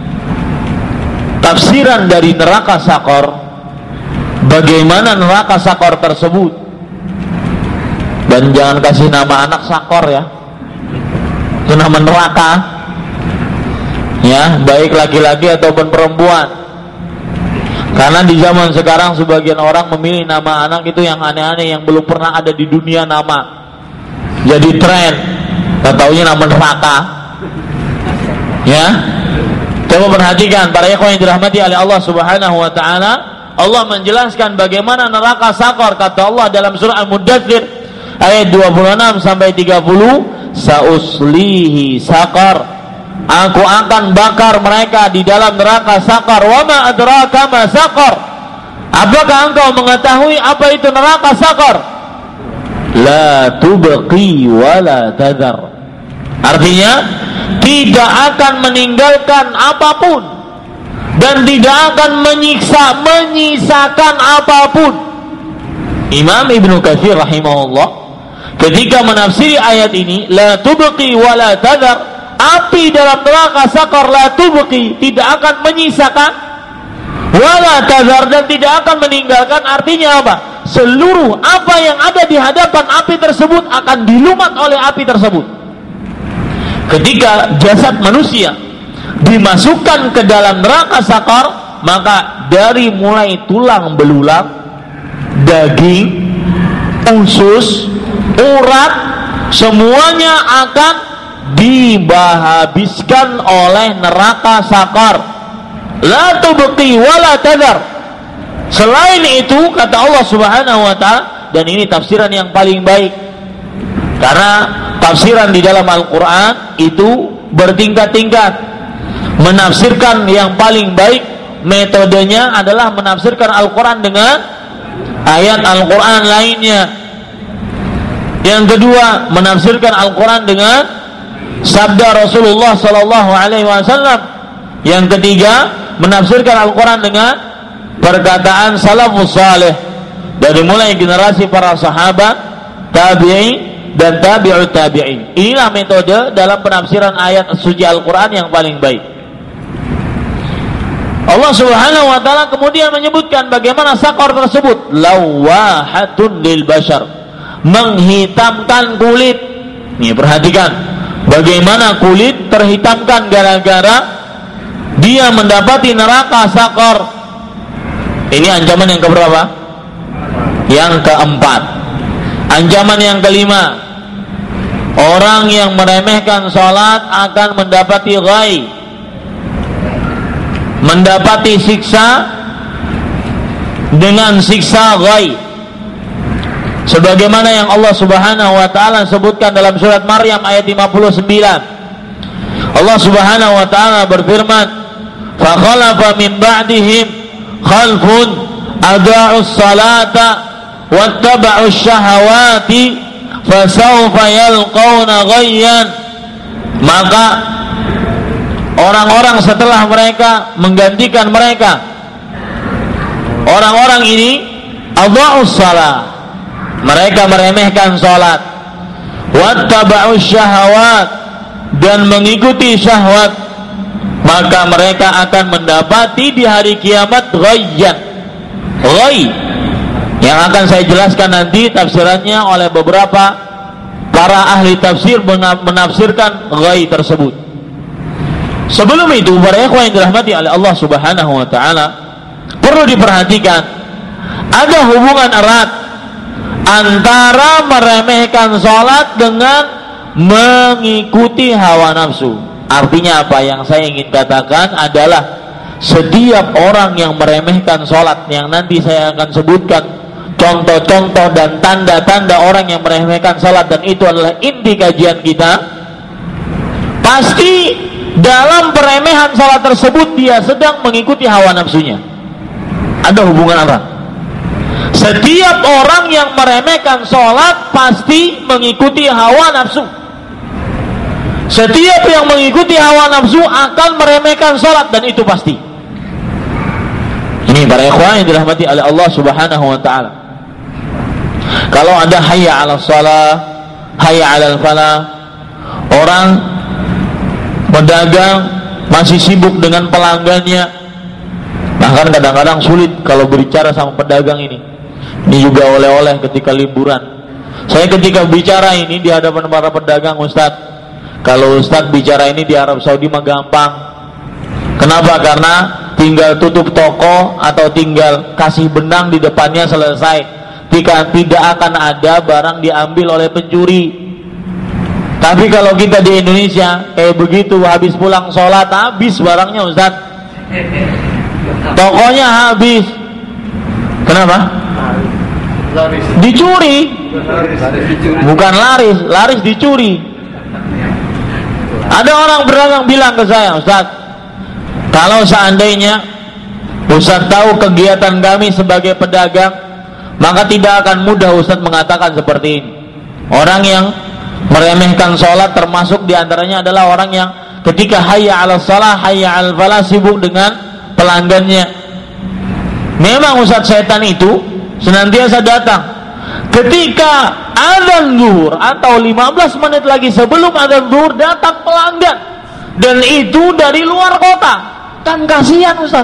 tafsiran dari neraka Saqar, bagaimana neraka Saqar tersebut, dan jangan kasih nama anak Saqar ya, itu nama neraka ya, baik laki-laki ataupun perempuan. Karena di zaman sekarang sebagian orang memilih nama anak itu yang aneh-aneh, yang belum pernah ada di dunia nama, jadi tren, taunya nama neraka ya. Coba perhatikan para ikhwan yang dirahmati oleh Allah Subhanahu wa taala, Allah menjelaskan bagaimana neraka Saqar. Kata Allah dalam surah Al-Muddatsir ayat 26 sampai 30, sauslihi Saqar, aku akan bakar mereka di dalam neraka Saqar. Wa ma adraka ma Saqar, apakah engkau mengetahui apa itu neraka Saqar? La tubqi wa la tadhar, artinya tidak akan meninggalkan apapun dan tidak akan menyisakan apapun. Imam Ibnu Katsir rahimahullah ketika menafsiri ayat ini, la tubqi wa la tadhar, api dalam neraka Saqar la tubqi, tidak akan menyisakan, wa la tadhar, dan tidak akan meninggalkan. Artinya apa? Seluruh apa yang ada di hadapan api tersebut akan dilumat oleh api tersebut. Ketika jasad manusia dimasukkan ke dalam neraka Saqar, maka dari mulai tulang belulang, daging, usus, urat, semuanya akan dihabiskan oleh neraka Saqar. La tubqi wa la tadhar. Selain itu, kata Allah Subhanahu wa taala, dan ini tafsiran yang paling baik, karena tafsiran di dalam Al-Quran itu bertingkat-tingkat. Menafsirkan yang paling baik, metodenya adalah menafsirkan Al-Quran dengan ayat Al-Quran lainnya. Yang kedua, menafsirkan Al-Quran dengan sabda Rasulullah Sallallahu Alaihi Wasallam. Yang ketiga, menafsirkan Al-Quran dengan perkataan salafus saleh, dari mulai generasi para sahabat, tabi'in dan tabi'ut tabi'in. Inilah metode dalam penafsiran ayat suci Al-Quran yang paling baik. Allah Subhanahu wa taala kemudian menyebutkan bagaimana Saqar tersebut lawahatun lil bashar, menghitamkan kulit. Nih perhatikan bagaimana kulit terhitamkan gara-gara dia mendapati neraka Saqar. Ini ancaman yang keberapa? Yang keempat. Ancaman yang kelima, orang yang meremehkan sholat akan mendapati ghai, mendapati siksa dengan siksa ghai, sebagaimana yang Allah Subhanahu wa taala sebutkan dalam surat Maryam ayat 59. Allah Subhanahu wa taala berfirman, fa khalafa min ba'dihim khalfun adha'us salata wattaba'us syahawati fasawfa yalqawna ghayyan. Maka orang-orang setelah mereka menggantikan mereka, orang-orang ini adha'us salat, mereka meremehkan salat, wattaba'us syahawat, dan mengikuti syahwat, maka mereka akan mendapati di hari kiamat ghayyan. Ghay yang akan saya jelaskan nanti tafsirannya oleh beberapa para ahli tafsir menafsirkan ghay tersebut. Sebelum itu, para ikhwan yang dirahmati oleh Allah Subhanahu wa taala, perlu diperhatikan ada hubungan erat antara meremehkan salat dengan mengikuti hawa nafsu. Artinya apa yang saya ingin katakan adalah setiap orang yang meremehkan salat, yang nanti saya akan sebutkan contoh-contoh dan tanda-tanda orang yang meremehkan salat, dan itu adalah inti kajian kita, pasti dalam peremehan salat tersebut dia sedang mengikuti hawa nafsunya. Ada hubungan erat. Setiap orang yang meremehkan sholat pasti mengikuti hawa nafsu. Setiap yang mengikuti hawa nafsu akan meremehkan sholat, dan itu pasti. Ini para ikhwan yang dirahmati oleh Allah Subhanahu wa ta'ala. Kalau ada hayya 'ala shalah, hayya 'alal falah, orang pedagang masih sibuk dengan pelanggannya, bahkan kadang-kadang sulit kalau berbicara sama pedagang ini. Ini juga oleh-oleh ketika liburan. Saya ketika bicara ini di hadapan para pedagang, Ustaz, kalau Ustaz bicara ini di Arab Saudi mah gampang. Kenapa? Karena tinggal tutup toko atau tinggal kasih benang di depannya, selesai. Tidak akan ada barang diambil oleh pencuri. Tapi kalau kita di Indonesia kayak begitu, habis pulang sholat habis barangnya, Ustaz. Tokonya habis. Kenapa? Dicuri. Bukan laris, laris dicuri. Ada orang berdagang bilang ke saya, Ustaz, kalau seandainya Ustaz tahu kegiatan kami sebagai pedagang, maka tidak akan mudah Ustaz mengatakan seperti ini. Orang yang meremehkan sholat termasuk diantaranya adalah orang yang ketika hayya 'ala shalah, hayya 'alal falah sibuk dengan pelanggannya. Memang Ustaz, setan itu senantiasa datang ketika azan zuhur atau 15 menit lagi sebelum azan zuhur, datang pelanggan, dan itu dari luar kota. Kan kasihan, Ustaz.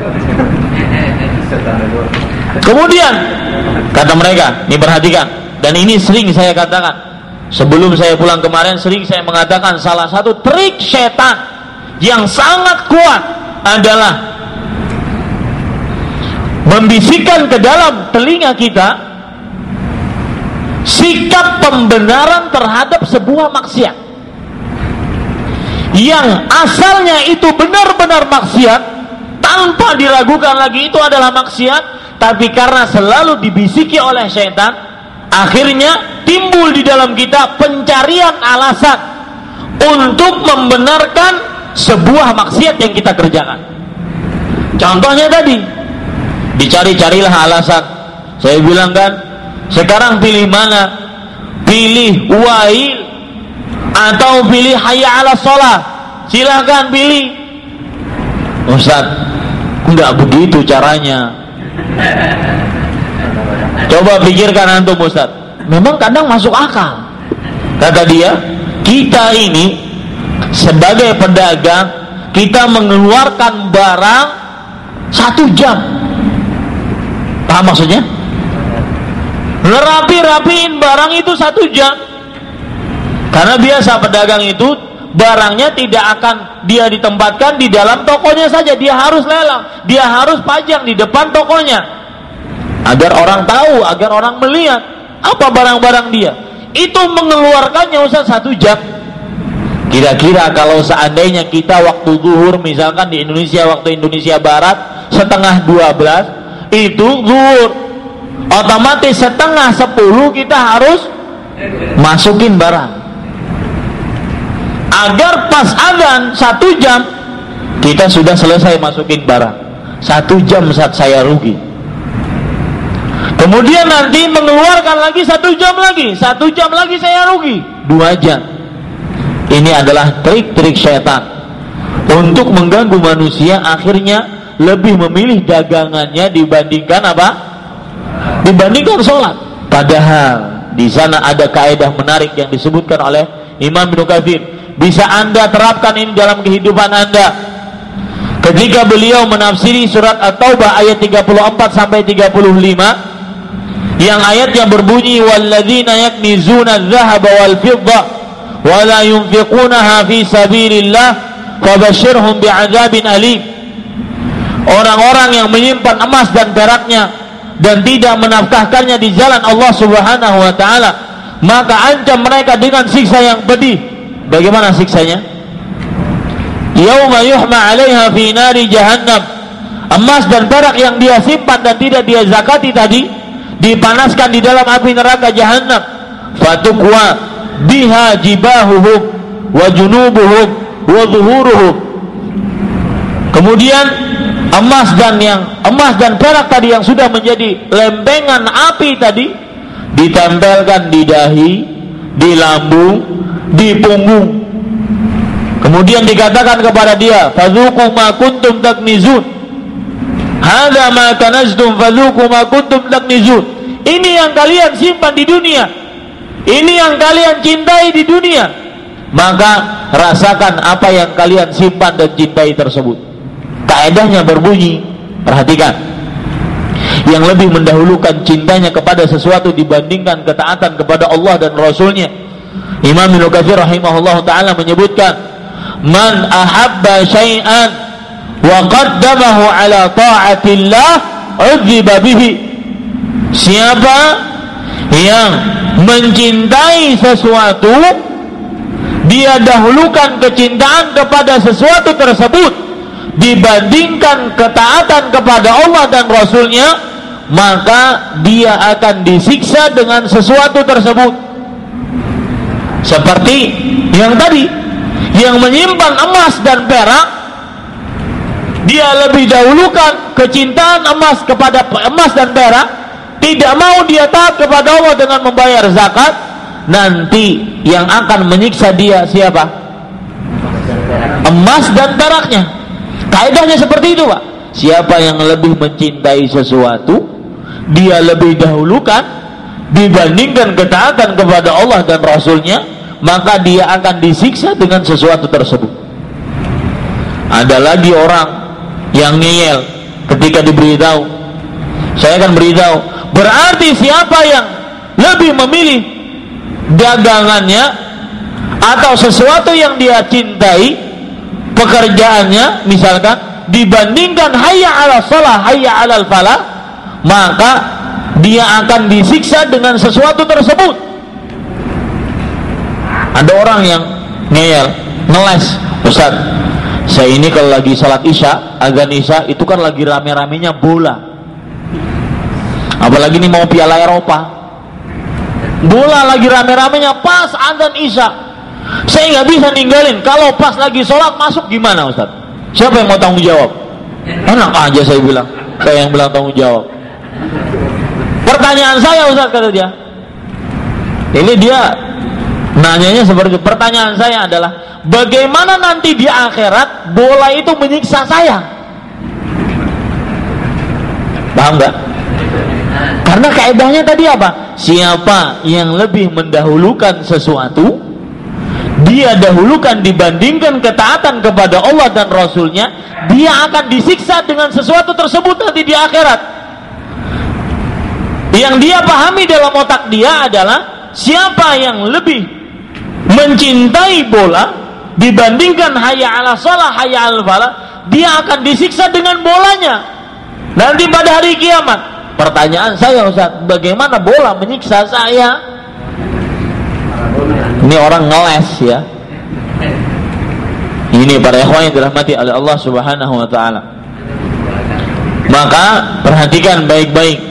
Kemudian kata mereka, ini perhatikan, dan ini sering saya katakan sebelum saya pulang kemarin, sering saya mengatakan salah satu trik setan yang sangat kuat adalah membisikkan ke dalam telinga kita sikap pembenaran terhadap sebuah maksiat yang asalnya itu benar-benar maksiat, tanpa diragukan lagi itu adalah maksiat, tapi karena selalu dibisiki oleh setan, akhirnya timbul di dalam kita pencarian alasan untuk membenarkan sebuah maksiat yang kita kerjakan. Contohnya tadi, dicari-carilah alasan. Saya bilang kan, sekarang pilih mana? Pilih wail atau pilih hayya 'ala shalah? Silakan pilih. Ustaz, enggak begitu caranya. Coba pikirkan antum, Ustaz. Memang kadang masuk akal. Kata dia, kita ini sebagai pedagang, kita mengeluarkan barang 1 jam. Paham maksudnya? Ngerapi-rapiin barang itu 1 jam. Karena biasa pedagang itu barangnya tidak akan dia ditempatkan di dalam tokonya saja, dia harus lelang, dia harus pajang di depan tokonya agar orang tahu, agar orang melihat apa barang-barang dia. Itu mengeluarkannya Ustaz 1 jam. Kira-kira kalau seandainya kita waktu zuhur, misalkan di Indonesia, waktu Indonesia Barat 11:30 itu zuhur, otomatis 9:30 kita harus masukin barang agar pas azan 1 jam kita sudah selesai masukin barang. 1 jam saat saya rugi. Kemudian nanti mengeluarkan lagi 1 jam lagi, 1 jam lagi saya rugi, 2 jam. Ini adalah trik-trik syaitan untuk mengganggu manusia, akhirnya lebih memilih dagangannya dibandingkan apa? Dibandingkan sholat. Padahal di sana ada kaidah menarik yang disebutkan oleh Imam Ibnu Katsir. Bisa Anda terapkan ini dalam kehidupan Anda. Ketika beliau menafsiri surat At-Taubah ayat 34 sampai 35, yang ayatnya berbunyi walladzina yaknizuna adh-dhahaba wal fiddah wa la yunfiqunaha fi sabilillah fabashshirhum bi'adzabin alim. Orang-orang yang menyimpan emas dan peraknya dan tidak menafkahkannya di jalan Allah Subhanahu wa taala, maka ancam mereka dengan siksa yang pedih. Bagaimana siksanya? Yauma yuhma 'alaiha fi nari jahannam. Emas dan perak yang dia simpan dan tidak dia zakati tadi dipanaskan di dalam api neraka jahannam. Fatukwa biha jibahuhum wa junubuhum wa zuhuruhum. Kemudian emas dan perak tadi yang sudah menjadi lempengan api tadi ditempelkan di dahi, di lambung, di punggung. Kemudian dikatakan kepada dia, fadzuqu ma kuntum taknizun. Hadza ma kanaztum fadzuqu ma kuntum taknizun. Ini yang kalian simpan di dunia. Ini yang kalian cintai di dunia. Maka rasakan apa yang kalian simpan dan cintai tersebut. Kaedahnya berbunyi, perhatikan, yang lebih mendahulukan cintanya kepada sesuatu dibandingkan ketaatan kepada Allah dan Rasulnya. Imam Ibnu Katsir rahimahullah ta'ala menyebutkan, man ahabba syai'an wa qaddamahu ala ta'atillah udziba bihi. Siapa yang mencintai sesuatu, dia dahulukan kecintaan kepada sesuatu tersebut dibandingkan ketaatan kepada Allah dan Rasulnya, maka dia akan disiksa dengan sesuatu tersebut. Seperti yang tadi, yang menyimpan emas dan perak, dia lebih dahulukan kecintaan emas kepada emas dan perak, tidak mau dia taat kepada Allah dengan membayar zakat. Nanti yang akan menyiksa dia siapa? Emas dan peraknya. Kaidahnya seperti itu, Pak. Siapa yang lebih mencintai sesuatu, dia lebih dahulukan dibandingkan ketaatan kepada Allah dan Rasulnya, maka dia akan disiksa dengan sesuatu tersebut. Ada lagi orang yang ngeyel ketika diberitahu. Saya akan beritahu, berarti siapa yang lebih memilih dagangannya atau sesuatu yang dia cintai, pekerjaannya misalkan, dibandingkan hayya 'ala shalah, hayya 'alal falah, maka dia akan disiksa dengan sesuatu tersebut. Ada orang yang ngeyel, ngeles, Ustaz, saya ini kalau lagi salat isya, azan isya, itu kan lagi rame-ramenya bola. Apalagi ini mau Piala Eropa, bola lagi rame-ramenya pas azan isya. Saya nggak bisa ninggalin. Kalau pas lagi sholat masuk gimana, Ustaz? Siapa yang mau tanggung jawab? Enak aja saya bilang. Saya yang bilang tanggung jawab. Pertanyaan saya, Ustaz, kata dia. Ini dia nanyanya seperti itu. Pertanyaan saya adalah, bagaimana nanti di akhirat bola itu menyiksa saya? Paham nggak? Karena kaidahnya tadi apa? Siapa yang lebih mendahulukan sesuatu, dia dahulukan dibandingkan ketaatan kepada Allah dan Rasulnya, dia akan disiksa dengan sesuatu tersebut nanti di akhirat. Yang dia pahami dalam otak dia adalah, siapa yang lebih mencintai bola dibandingkan hayya 'ala shalah, hayya 'alal falah, dia akan disiksa dengan bolanya nanti pada hari kiamat. Pertanyaan saya, Ustaz, bagaimana bola menyiksa saya? Ini orang ngeles ya. Ini para ikhwan yang dirahmati oleh Allah Subhanahu wa taala. Maka perhatikan baik-baik.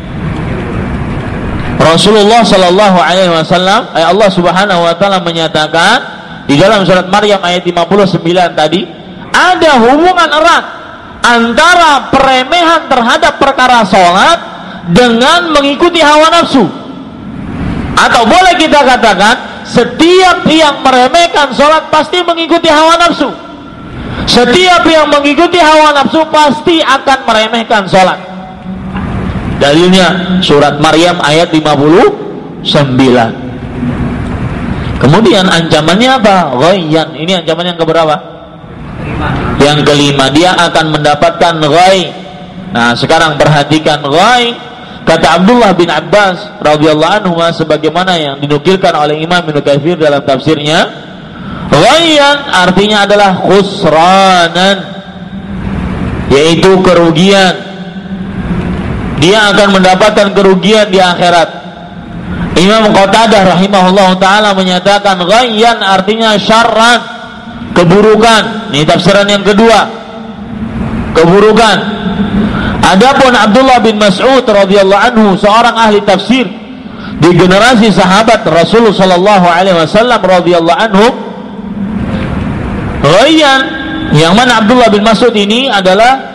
Rasulullah sallallahu alaihi wasallam, Allah Subhanahu wa taala menyatakan di dalam surat Maryam ayat 59 tadi, ada hubungan erat antara peremehan terhadap perkara sholat dengan mengikuti hawa nafsu. Atau boleh kita katakan, setiap yang meremehkan sholat pasti mengikuti hawa nafsu. Setiap yang mengikuti hawa nafsu pasti akan meremehkan sholat. Dalilnya surat Maryam ayat 59. Kemudian ancamannya apa? Ghayyan. Ini ancaman yang keberapa? Yang kelima. Dia akan mendapatkan ghay. Nah, sekarang perhatikan ghay. Kata Abdullah bin Abbas radhiyallahu anhu, sebagaimana yang dinukilkan oleh Imam Ibnu Katsir dalam tafsirnya, ghayyan artinya adalah khusranan, yaitu kerugian. Dia akan mendapatkan kerugian di akhirat. Imam Qatadah rahimahullah ta'ala menyatakan ghayyan artinya syarran, keburukan. Ini tafsiran yang kedua, keburukan. Adapun Abdullah bin Mas'ud radhiyallahu anhu, seorang ahli tafsir di generasi sahabat Rasulullah sallallahu alaihi wasallam radhiyallahu anhu, ghayyan yang mana Abdullah bin Mas'ud ini adalah